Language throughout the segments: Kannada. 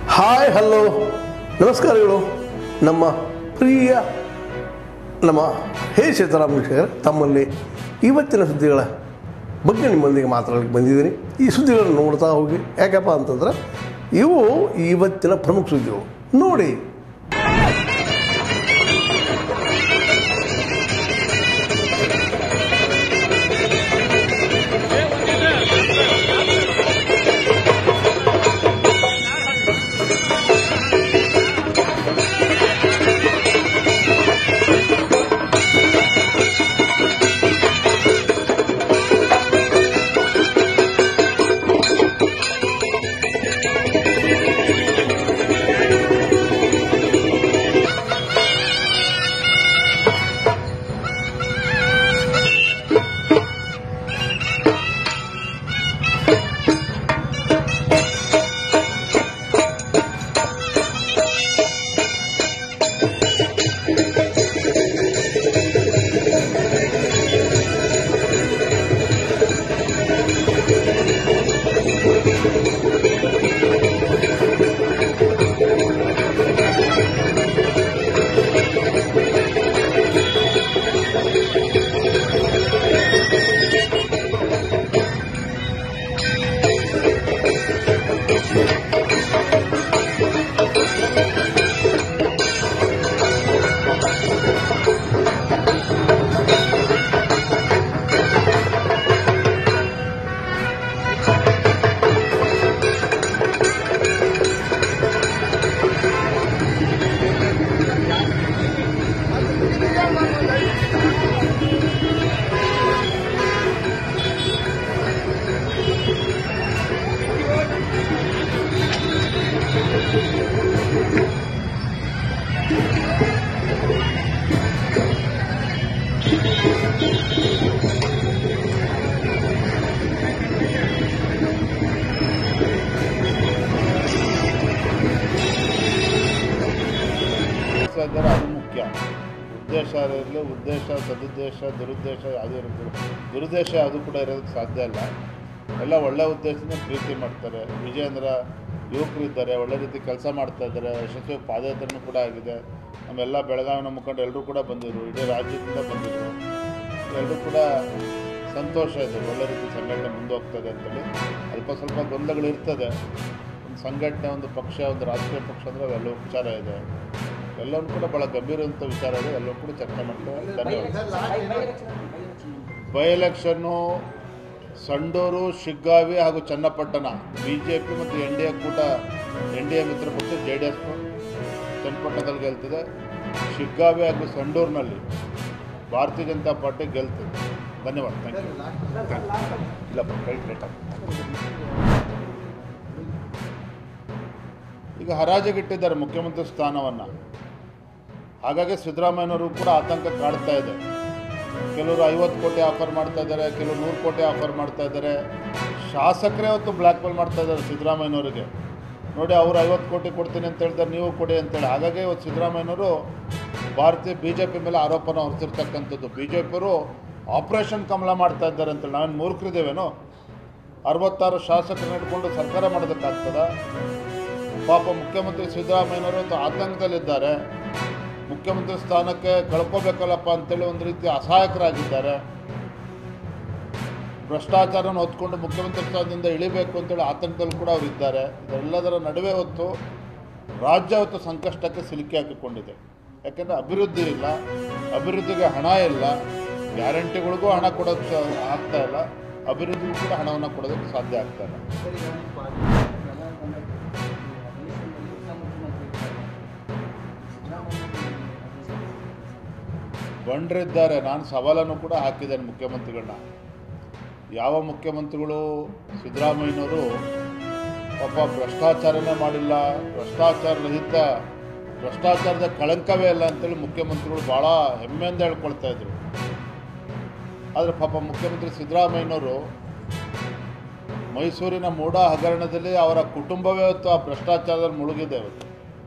ಹಾಯ್ ಹಲೋ ನಮಸ್ಕಾರಗಳು. ನಮ್ಮ ಪ್ರಿಯ ಹೇ ಸೀತಾರಾಮ್ ವೀಕ್ಷಕರೇ, ತಮ್ಮಲ್ಲಿ ಇವತ್ತಿನ ಸುದ್ದಿಗಳ ಬಗ್ಗೆ ನಿಮ್ಮೊಂದಿಗೆ ಮಾತಾಡಲಿಕ್ಕೆ ಬಂದಿದ್ದೀನಿ. ಈ ಸುದ್ದಿಗಳನ್ನು ನೋಡ್ತಾ ಹೋಗಿ, ಯಾಕಪ್ಪ ಅಂತಂದ್ರೆ ಇವು ಇವತ್ತಿನ ಪ್ರಮುಖ ಸುದ್ದಿಗಳು ನೋಡಿ. ಅದು ಮುಖ್ಯ. ಉದ್ದೇಶ ಇರಲಿ, ಉದ್ದೇಶ ಸದುದ್ದೇಶ ದುರುದ್ದೇಶ ಯಾವುದೇ ಇರುತ್ತೆ. ದುರುದ್ದೇಶ ಅದು ಕೂಡ ಇರೋದಕ್ಕೆ ಸಾಧ್ಯ ಇಲ್ಲ. ಎಲ್ಲ ಒಳ್ಳೆ ಉದ್ದೇಶದಿಂದ ಪ್ರೀತಿ ಮಾಡ್ತಾರೆ. ವಿಜಯೇಂದ್ರ ಯುವಕರಿದ್ದಾರೆ, ಒಳ್ಳೆ ರೀತಿ ಕೆಲಸ ಮಾಡ್ತಾ ಇದ್ದಾರೆ. ಯಶಸ್ವಿ ಪಾದಯಾತ್ರೆನೂ ಕೂಡ ಆಗಿದೆ. ನಮ್ಮೆಲ್ಲ ಬೆಳಗಾವಿನ ಮುಖಂಡರು ಎಲ್ಲರೂ ಕೂಡ ಬಂದಿದ್ರು, ಇಡೀ ರಾಜ್ಯದಿಂದ ಬಂದಿದ್ದರು. ಎಲ್ಲರೂ ಕೂಡ ಸಂತೋಷ ಇದೆ, ಒಳ್ಳೆ ರೀತಿ ಸಂಘಟನೆ ಮುಂದೆ ಹೋಗ್ತದೆ ಅಂತೇಳಿ. ಅಲ್ಪ ಸ್ವಲ್ಪ ಗೊಂದಲಗಳು ಇರ್ತದೆ. ಒಂದು ಸಂಘಟನೆ, ಒಂದು ಪಕ್ಷ, ಒಂದು ರಾಜಕೀಯ ಪಕ್ಷ ಅಂದರೆ ಅವೆಲ್ಲವೂ ವಿಚಾರ ಇದೆ. ಎಲ್ಲವೂ ಕೂಡ ಭಾಳ ಗಂಭೀರವಂಥ ವಿಚಾರ ಇದೆ. ಎಲ್ಲವೂ ಕೂಡ ಚರ್ಚೆ ಮಾಡ್ತಾರೆ. ಧನ್ಯವಾದ. ಬೈ ಎಲೆಕ್ಷನ್ನು ಸಂಡೂರು, ಶಿಗ್ಗಾವಿ ಹಾಗೂ ಚನ್ನಪಟ್ಟಣ BJP ಮತ್ತು NDA ಕೂಟ, NDA ಮಿತ್ರ ಪಕ್ಷ JDS ಚನ್ನಪಟ್ಟಣದಲ್ಲಿ ಗೆಲ್ತಿದೆ. ಶಿಗ್ಗಾವಿ ಹಾಗೂ ಸಂಡೂರಿನಲ್ಲಿ ಭಾರತೀಯ ಜನತಾ ಪಾರ್ಟಿ ಗೆಲ್ತಿದೆ. ಧನ್ಯವಾದ. Thank you. ಇಲ್ಲಪ್ಪ, ರೈಟ್. ಈಗ ಹರಾಜಿಗಿಟ್ಟಿದ್ದಾರೆ ಮುಖ್ಯಮಂತ್ರಿ ಸ್ಥಾನವನ್ನು. ಹಾಗಾಗಿ ಸಿದ್ದರಾಮಯ್ಯನವರು ಕೂಡ ಆತಂಕ ಕಾಡ್ತಾ ಇದೆ. ಕೆಲವರು 50 ಕೋಟಿ ಆಫರ್ ಮಾಡ್ತಾ ಇದ್ದಾರೆ, ಕೆಲವರು 100 ಕೋಟಿ ಆಫರ್ ಮಾಡ್ತಾ ಇದ್ದಾರೆ. ಶಾಸಕರೇ ಹೊತ್ತು ಬ್ಲ್ಯಾಕ್ ಮೇಲ್ ಮಾಡ್ತಾ ಇದ್ದಾರೆ ಸಿದ್ದರಾಮಯ್ಯನವರಿಗೆ. ನೋಡಿ, ಅವರು 50 ಕೋಟಿ ಕೊಡ್ತೀನಿ ಅಂತ ಹೇಳ್ತಾರೆ, ನೀವು ಕೊಡಿ ಅಂತೇಳಿ. ಹಾಗಾಗಿ ಇವತ್ತು ಸಿದ್ದರಾಮಯ್ಯನವರು BJP ಮೇಲೆ ಆರೋಪನ ಹೊರಿಸಿರ್ತಕ್ಕಂಥದ್ದು. BJPಯವರು ಆಪರೇಷನ್ ಕಮಲ ಮಾಡ್ತಾ ಇದ್ದಾರೆ ಅಂತೇಳಿ. ನಾವೇನು ಮೂರ್ಖರಿದ್ದೇವೇನೋ? 66 ಶಾಸಕರನ್ನ ಹಿಡ್ಕೊಂಡು ಸರ್ಕಾರ ಮಾಡೋದಕ್ಕಾಗ್ತದ? ಪಾಪ ಮುಖ್ಯಮಂತ್ರಿ ಸಿದ್ದರಾಮಯ್ಯನವರು ಆತಂಕದಲ್ಲಿದ್ದಾರೆ. ಮುಖ್ಯಮಂತ್ರಿ ಸ್ಥಾನಕ್ಕೆ ಕಳ್ಕೋಬೇಕಲ್ಲಪ್ಪ ಅಂತೇಳಿ ಒಂದು ರೀತಿ ಅಸಹಾಯಕರಾಗಿದ್ದಾರೆ. ಭ್ರಷ್ಟಾಚಾರವನ್ನು ಹೊತ್ಕೊಂಡು ಮುಖ್ಯಮಂತ್ರಿ ಸ್ಥಾನದಿಂದ ಇಳಿಬೇಕು ಅಂತೇಳಿ ಆತಂಕದಲ್ಲಿ ಕೂಡ ಅವರಿದ್ದಾರೆ. ಇದೆಲ್ಲದರ ನಡುವೆ ಹೊತ್ತು ರಾಜ್ಯ ಹೊತ್ತು ಸಂಕಷ್ಟಕ್ಕೆ ಸಿಲುಕಿ ಹಾಕಿಕೊಂಡಿದೆ. ಯಾಕೆಂದರೆ ಅಭಿವೃದ್ಧಿ ಇಲ್ಲ, ಅಭಿವೃದ್ಧಿಗೆ ಹಣ ಇಲ್ಲ, ಗ್ಯಾರಂಟಿಗಳಿಗೂ ಹಣ ಕೊಡೋಕ್ಕೆ ಆಗ್ತಾ ಇಲ್ಲ, ಅಭಿವೃದ್ಧಿಗೂ ಕೂಡ ಹಣವನ್ನು ಕೊಡೋದಕ್ಕೆ ಸಾಧ್ಯ ಆಗ್ತಾ ಇಲ್ಲ. ಬಂಡರಿದ್ದಾರೆ. ನಾನು ಸವಾಲನ್ನು ಕೂಡ ಹಾಕಿದ್ದೇನೆ ಮುಖ್ಯಮಂತ್ರಿಗಳನ್ನ. ಯಾವ ಮುಖ್ಯಮಂತ್ರಿಗಳು ಸಿದ್ದರಾಮಯ್ಯನವರು ಪಾಪ ಭ್ರಷ್ಟಾಚಾರನೇ ಮಾಡಿಲ್ಲ, ಭ್ರಷ್ಟಾಚಾರ ರಹಿತ, ಭ್ರಷ್ಟಾಚಾರದ ಕಳಂಕವೇ ಇಲ್ಲ ಅಂತೇಳಿ ಮುಖ್ಯಮಂತ್ರಿಗಳು ಭಾಳ ಹೆಮ್ಮೆಯಿಂದ ಹೇಳ್ಕೊಳ್ತಾ ಇದ್ರು. ಆದರೆ ಪಾಪ ಮುಖ್ಯಮಂತ್ರಿ ಸಿದ್ದರಾಮಯ್ಯನವರು ಮೈಸೂರಿನ ಮೂಡ ಹಗರಣದಲ್ಲಿ ಅವರ ಕುಟುಂಬವೇ ಹೊತ್ತು ಆ ಭ್ರಷ್ಟಾಚಾರದಲ್ಲಿ ಮುಳುಗಿದೆ. ಇವತ್ತು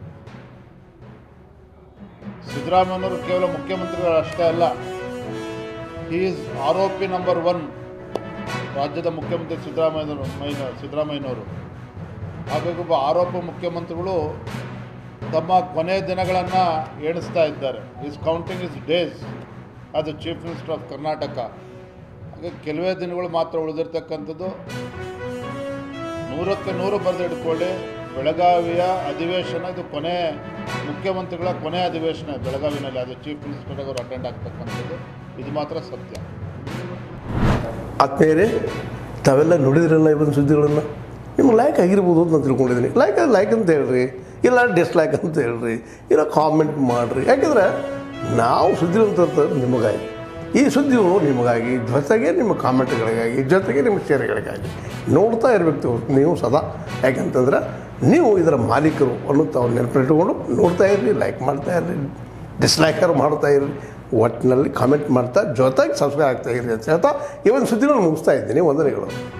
ಸಿದ್ದರಾಮಯ್ಯನವರು ಕೇವಲ ಮುಖ್ಯಮಂತ್ರಿಗಳು ಅಷ್ಟೇ ಅಲ್ಲ, ಹಿ ಈಸ್ ಆರೋಪಿ ನಂಬರ್ 1 ರಾಜ್ಯದ ಮುಖ್ಯಮಂತ್ರಿ ಸಿದ್ದರಾಮಯ್ಯನವರು. ಹಾಗಾಗಿ ಒಬ್ಬ ಆರೋಪ ಮುಖ್ಯಮಂತ್ರಿಗಳು ತಮ್ಮ ಕೊನೆಯ ದಿನಗಳನ್ನು ಎಣಿಸ್ತಾ ಇದ್ದಾರೆ. ಈಸ್ ಕೌಂಟಿಂಗ್ ಇಸ್ ಡೇಸ್ ಅದು ಚೀಫ್ ಮಿನಿಸ್ಟರ್ ಆಫ್ ಕರ್ನಾಟಕ. ಹಾಗೆ ಕೆಲವೇ ದಿನಗಳು ಮಾತ್ರ ಉಳಿದಿರ್ತಕ್ಕಂಥದ್ದು. 100ಕ್ಕೆ 100 ಬರೆದಿಟ್ಕೊಳ್ಳಿ. ಬೆಳಗಾವಿಯ ಅಧಿವೇಶನ ಇದು ಮುಖ್ಯಮಂತ್ರಿಗಳ ಕೊನೆ ಅಧಿವೇಶನ ಬೆಳಗಾವಿನಲ್ಲಿ. ಅದು ಚೀಫ್ ಮಿನಿಸ್ಟರ್ ಅವರು ಅಟೆಂಡ್ ಆಗ್ತಕ್ಕಂಥದ್ದು. ಇದು ಮಾತ್ರ ಸತ್ಯ. ಆತ್ಮೀಯರೇ, ತಾವೆಲ್ಲ ನೋಡಿದ್ರಲ್ಲ ಇವತ್ತು ಸುದ್ದಿಗಳನ್ನು. ನಿಮ್ಗೆ ಲೈಕ್ ಆಗಿರ್ಬೋದು ಅಂತ ನಾನು ತಿಳ್ಕೊಂಡಿದ್ದೀನಿ. ಲೈಕ್ ಅಂತ ಹೇಳ್ರಿ, ಇಲ್ಲ ಡಿಸ್ಲೈಕ್ ಅಂತ ಹೇಳ್ರಿ, ಇಲ್ಲ ಕಾಮೆಂಟ್ ಮಾಡಿರಿ. ಯಾಕೆಂದರೆ ನಾವು ಸುದ್ದಿಗಳನ್ನು ತರ್ತಾರೆ ನಿಮಗಾಗಿ. ಈ ಸುದ್ದಿಗಳು ನಿಮಗಾಗಿ, ಜೊತೆಗೆ ನಿಮ್ಮ ಕಾಮೆಂಟ್ಗಳಿಗಾಗಿ, ಜೊತೆಗೆ ನಿಮ್ಮ ಶೇರ್ಗಳಿಗಾಗಿ ನೋಡ್ತಾ ಇರಬೇಕು ನೀವು ಸದಾ. ಯಾಕೆಂತಂದ್ರೆ ನೀವು ಇದರ ಮಾಲೀಕರು ಅನ್ನೋದು ತಾವು ನೆನಪಿಟ್ಟುಕೊಂಡು ನೋಡ್ತಾ ಇರ್ರಿ, ಲೈಕ್ ಮಾಡ್ತಾ ಇರ್ರಿ, ಡಿಸ್ಲೈಕರ್ ಮಾಡ್ತಾ ಇರ್ರಿ, ಒಟ್ಟಿನಲ್ಲಿ ಕಾಮೆಂಟ್ ಮಾಡ್ತಾ ಜೊತೆಗೆ ಸಬ್ಸ್ಕ್ರೈಬ್ ಆಗ್ತಾ ಇರ್ರಿ ಅಂತ ಹೇಳ್ತಾ ಈ ಒಂದು ಸುದ್ದಿಗಳನ್ನು ಮುಗಿಸ್ತಾ ಇದ್ದೀನಿ. ವಂದನೆಗಳು.